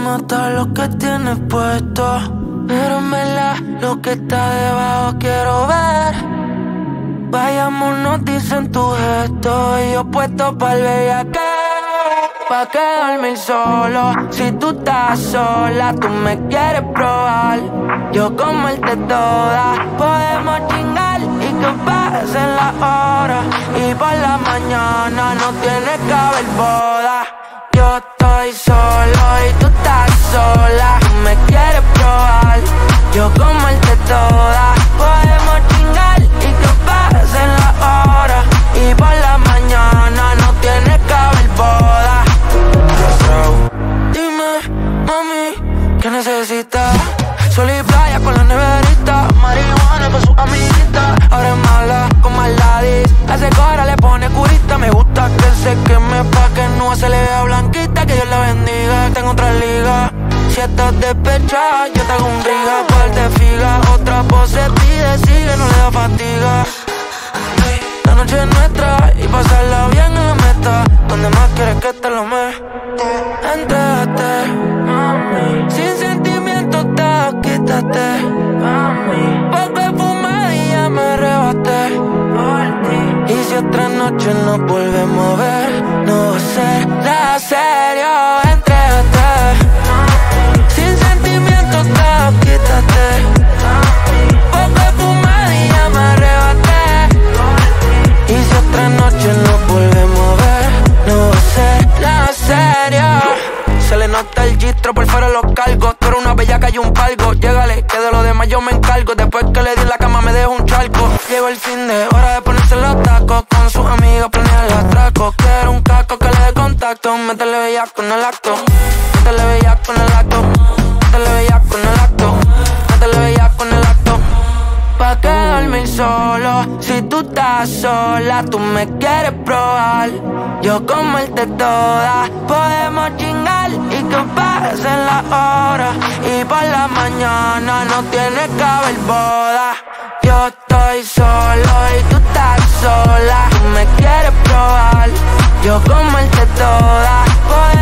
mata lo que tienes puesto, pero en verdad lo que está debajo quiero ver. Vayámonos, dicen tu gesto, y yo puesto pa'l bellaqueo. Pa' que dormir solo, si tú estás sola, tú me quieres probar. Yo comerte toda, podemos chingar y que pasen las horas. Y por la mañana no tiene que haber boda. Yo estoy solo y tú estás sola, tú me quieres probar. Yo comerte toda, podemos chingar y que pasen las horas. Y por la mañana no tiene que haber boda. Dime, mami, ¿qué necesitas? Sol y playa con la neverita, marihuana con su amiguita. Ahora es mala con Maladis, hace cora, le pone curita. Me gusta que se queme pa' que no se le vea blanquita. Que Dios la bendiga, tengo otra liga. Si estás despechada, yo te hago un riga. Par de figa, otra pose pide, sigue, no le da fatiga. La noche es nuestra y pasarla bien en la meta. Donde más quieres que te lo me entrégate, mami. Sin sentimientos te quítate, mami. Porque fumé y ya me arrebaté por ti. Y si otra noche nos volvemos a ver, no va a ser nada serio. Entrégate, mami. Sin sentimientos te quítate, mami. Porque fumé y ya me arrebaté por ti. Y si otra noche nos volvemos a ver, no va a ser nada serio. Se le nota el gistro, por fuera los cargos. Tú eres una bellaca y un palco. Llégale, que de lo demás yo me encargo. Después que le di en la cama me dejo un charco. Llegó el fin de hora de ponerse los tacos. Con sus amigas planear el atraco. Quiero un casco que le dé contacto. Métele bellaco en el acto. Métele bellaco en el acto. Métele bellaco en el acto. Métele bellaco en el acto. Pa' que dormir solo, si tú estás sola, tú me quieres probar. Yo comerte toda, podemos chingar y que pasen las horas. Y por la mañana no tiene que haber boda. Yo estoy solo y tú estás sola, tú me quieres probar. Yo comerte toda,